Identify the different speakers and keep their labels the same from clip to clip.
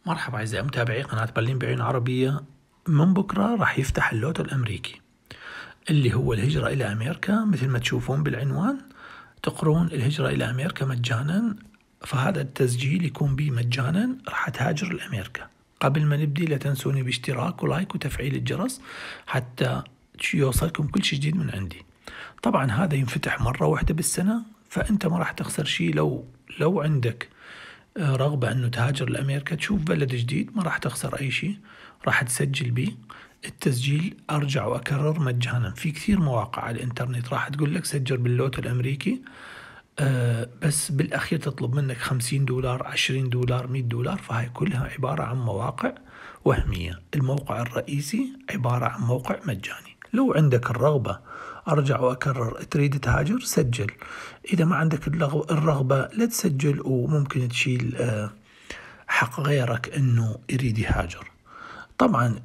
Speaker 1: مرحبا أعزائي متابعي قناة برلين بعيون عربية. من بكرة راح يفتح اللوتو الأمريكي اللي هو الهجرة إلى أمريكا. مثل ما تشوفون بالعنوان تقرون الهجرة إلى أمريكا مجانا، فهذا التسجيل يكون به مجانا. راح تهاجر لأمريكا. قبل ما نبدي لا تنسوني باشتراك ولايك وتفعيل الجرس حتى يوصلكم كل شيء جديد من عندي. طبعا هذا ينفتح مرة واحدة بالسنة، فأنت ما راح تخسر شيء. لو عندك رغبة أنه تهاجر لأمريكا تشوف بلد جديد، ما راح تخسر أي شيء. راح تسجل به. التسجيل أرجع وأكرر مجانا في كثير مواقع على الإنترنت. راح تقول لك سجل باللوتو الأمريكي، بس بالأخير تطلب منك $50 $20 $100. فهي كلها عبارة عن مواقع وهمية. الموقع الرئيسي عبارة عن موقع مجاني. لو عندك الرغبة أرجع وأكرر تريد تهاجر سجل. إذا ما عندك الرغبة لا تسجل، وممكن تشيل حق غيرك أنه يريد يهاجر. طبعا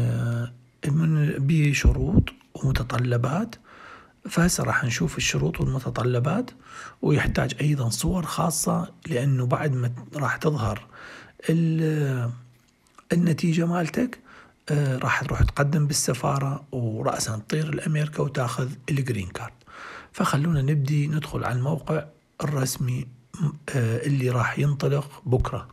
Speaker 1: بشروط ومتطلبات، فهسه راح نشوف الشروط والمتطلبات. ويحتاج أيضا صور خاصة، لأنه بعد ما راح تظهر النتيجة مالتك راح تروح تقدم بالسفارة، ورأسا تطير لأمريكا وتاخذ الجرين كارد. فخلونا نبدي ندخل على الموقع الرسمي اللي راح ينطلق بكرة.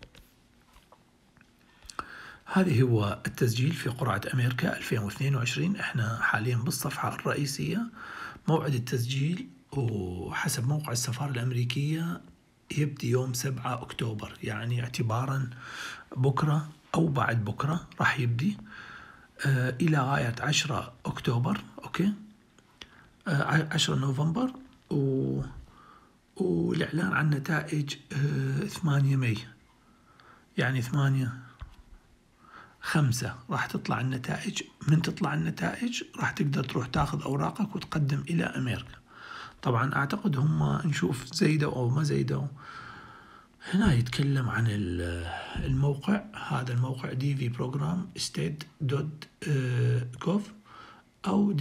Speaker 1: هذه هو التسجيل في قرعة أمريكا 2022. احنا حاليا بالصفحة الرئيسية. موعد التسجيل وحسب موقع السفارة الأمريكية يبدي يوم 7 أكتوبر، يعني اعتبارا بكرة أو بعد بكرة راح يبدي إلى غاية 10 أكتوبر. أوكي، 10 نوفمبر. والإعلان عن نتائج 8 ماي، يعني 8/5 راح تطلع النتائج. من تطلع النتائج راح تقدر تروح تاخذ أوراقك وتقدم إلى أمريكا. طبعا أعتقد هم نشوف زيدوا أو ما زيدوا. هنا يتكلم عن الموقع. هذا الموقع dvprogram.state.gov أو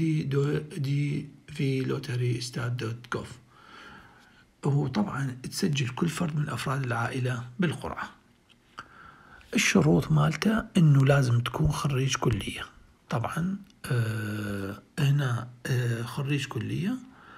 Speaker 1: dvlotterystat.gov. هو طبعا تسجل كل فرد من أفراد العائلة بالقرعة. الشروط مالته أنه لازم تكون خريج كلية. طبعا هنا خريج كلية،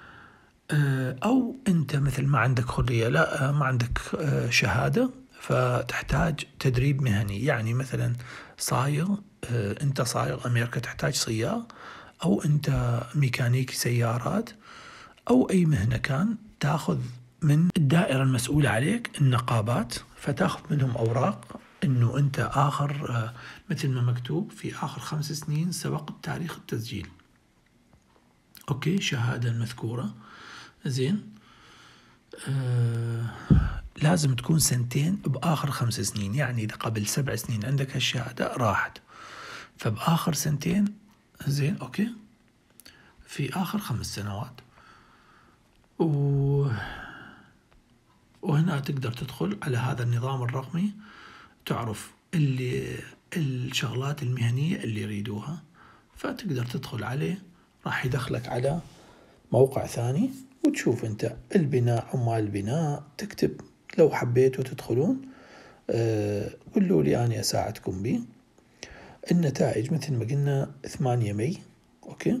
Speaker 1: أو أنت مثل ما عندك خلية لا ما عندك شهادة، فتحتاج تدريب مهني. يعني مثلا صايغ، أنت صايغ أمريكا تحتاج صياغ، أو أنت ميكانيكي سيارات، أو أي مهنة كان تأخذ من الدائرة المسؤولة عليك النقابات، فتأخذ منهم أوراق أنه أنت آخر مثل ما مكتوب في آخر 5 سنين سبق تاريخ التسجيل. أوكي، شهادة المذكورة. زين، لازم تكون 2 بآخر 5 سنين. يعني إذا قبل 7 سنين عندك هالشهادة راحت، فبآخر 2 زين. أوكي، في آخر 5 سنوات. وهنا تقدر تدخل على هذا النظام الرقمي، تعرف الشغلات المهنية اللي يريدوها، فتقدر تدخل عليه. راح يدخلك على موقع ثاني وتشوف انت البناء، عمال البناء، تكتب لو حبيتوا تدخلون. قولوا لي أنا أساعدكم به. النتائج مثل ما قلنا 8 ماي. أوكي،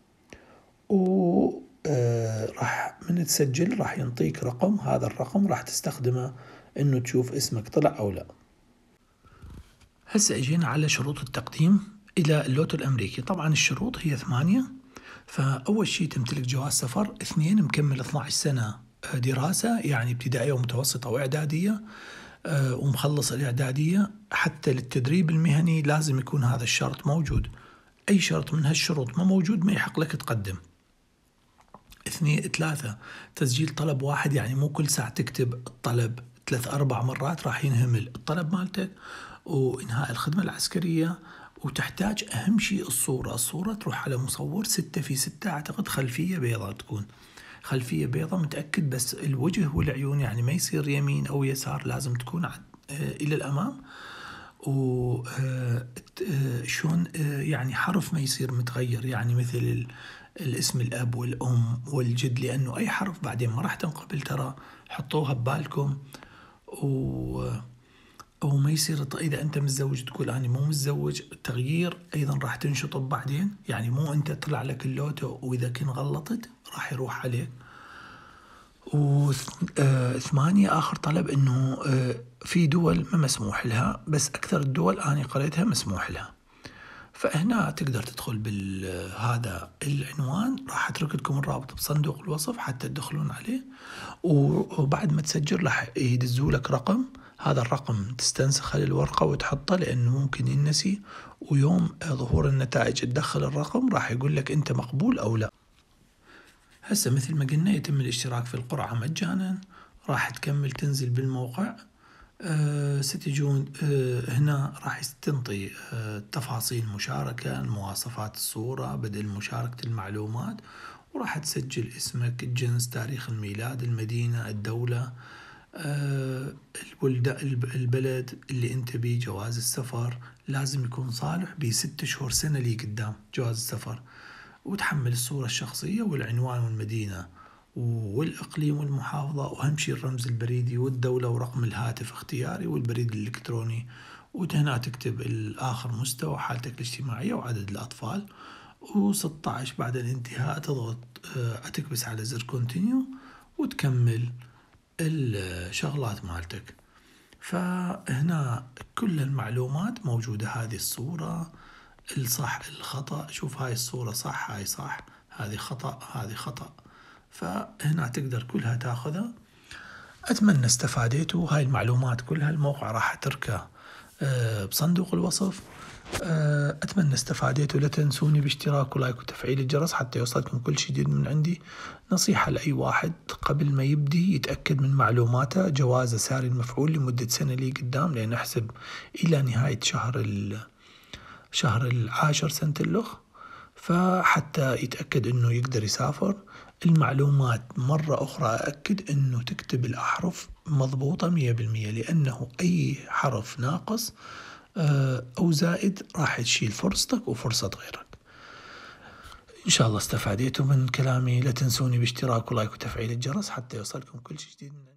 Speaker 1: راح من تسجل راح ينطيك رقم. هذا الرقم راح تستخدمه انه تشوف اسمك طلع او لا. هسه اجينا على شروط التقديم الى اللوتو الامريكي. طبعا الشروط هي 8. فاول شيء تمتلك جواز سفر. 2 مكمل 12 سنة دراسة، يعني ابتدائية ومتوسطة واعدادية، ومخلص الاعدادية. حتى للتدريب المهني لازم يكون هذا الشرط موجود. اي شرط من هالشروط ما موجود ما يحق لك تقدم. 3 تسجيل طلب واحد، يعني مو كل ساعة تكتب الطلب 3-4 مرات راح ينهمل الطلب مالتك. وإنهاء الخدمة العسكرية. وتحتاج أهم شيء الصورة تروح على مصور 6x6. أعتقد خلفية بيضاء، تكون خلفية بيضاء متأكد، بس الوجه والعيون يعني ما يصير يمين أو يسار، لازم تكون إلى الأمام. وشون يعني حرف ما يصير متغير، يعني مثل الاسم الأب والأم والجد، لأنه أي حرف بعدين ما راح تنقبل. ترى حطوها ببالكم. وما يصير إذا أنت متزوج تقول أنا مو متزوج، التغيير أيضا راح تنشطب بعدين، يعني مو أنت طلع لك اللوتو وإذا كن غلطت راح يروح عليك. وثمانية آخر طلب إنه في دول ما مسموح لها، بس أكثر الدول أنا قريتها مسموح لها. فهنا تقدر تدخل بهذا العنوان، راح أترك لكم الرابط بصندوق الوصف حتى تدخلون عليه، وبعد ما تسجل راح يدزوا لك رقم، هذا الرقم تستنسخه للورقة وتحطه لأنه ممكن ينسي، ويوم ظهور النتائج تدخل الرقم راح يقول لك أنت مقبول أو لا. هسه مثل ما قلنا يتم الاشتراك في القرعة مجانا، راح تكمل تنزل بالموقع. ستجون هنا راح تنطي تفاصيل مشاركة، مواصفات الصورة، بدء مشاركة المعلومات، وراح تسجل اسمك، الجنس، تاريخ الميلاد، المدينة، الدولة، البلد اللي انت بيه، جواز السفر لازم يكون صالح ب6 شهور سنة لي قدام جواز السفر، وتحمل الصورة الشخصية والعنوان والمدينة والإقليم والمحافظة، وأهم شيء الرمز البريدي والدولة ورقم الهاتف اختياري والبريد الإلكتروني، وهنا تكتب الآخر مستوى، حالتك الاجتماعية، وعدد الأطفال. و16 بعد الانتهاء تضغط تكبس على زر كونتينيو وتكمل الشغلات مالتك. فهنا كل المعلومات موجودة، هذه الصورة، الصح الخطأ، شوف هاي الصورة صح، هاي صح، هذه خطأ، هذه خطأ. فهنا تقدر كلها تاخذها. أتمنى استفاديتوا، هاي المعلومات كلها الموقع راح أتركه بصندوق الوصف. أتمنى استفاديتوا، لا تنسوني باشتراك ولايك وتفعيل الجرس حتى يوصلكم كل شيء جديد من عندي. نصيحة لأي واحد قبل ما يبدي يتأكد من معلوماته، جوازه ساري المفعول لمدة سنة لي قدام، لأن أحسب إلى نهاية شهر 10 سنة الأخ، فحتى يتأكد أنه يقدر يسافر. المعلومات مرة أخرى أأكد أنه تكتب الأحرف مضبوطة 100%، لأنه أي حرف ناقص أو زائد راح تشيل فرصتك وفرصة غيرك. إن شاء الله استفاديتوا من كلامي، لا تنسوني باشتراك ولايك وتفعيل الجرس حتى يوصلكم كل شيء جديد من